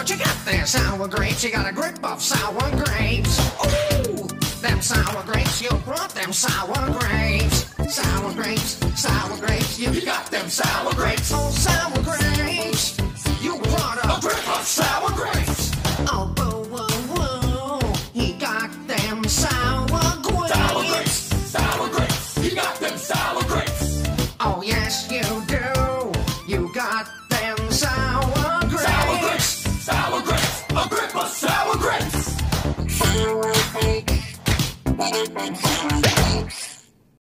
What you got there, sour grapes? You got a grip of sour grapes. Ooh, them sour grapes, you brought them sour grapes. Sour grapes, you got them sour grapes. Oh, sour grapes, you brought a grip of sour grapes. Oh, boo, woo, woo, he got them sour grapes. Sour grapes, he got them sour grapes. Oh, yes, you do. You got them sour grapes. Sour grapes, a grip of sour grapes. Sour grapes, better than sour grapes.